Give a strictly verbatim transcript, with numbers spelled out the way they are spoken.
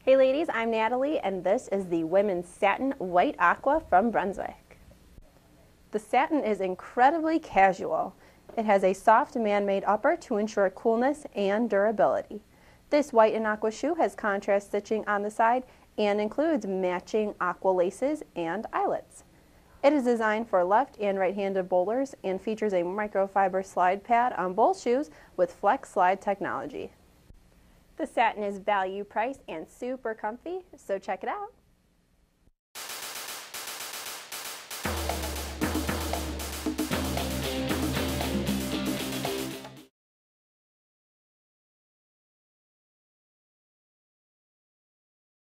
Hey ladies, I'm Natalie and this is the women's satin white aqua from Brunswick. The satin is incredibly casual. It has a soft man-made upper to ensure coolness and durability. This white and aqua shoe has contrast stitching on the side and includes matching aqua laces and eyelets. It is designed for left and right-handed bowlers and features a microfiber slide pad on both shoes with FlexSlide Technology. The satin is value priced and super comfy, so check it out.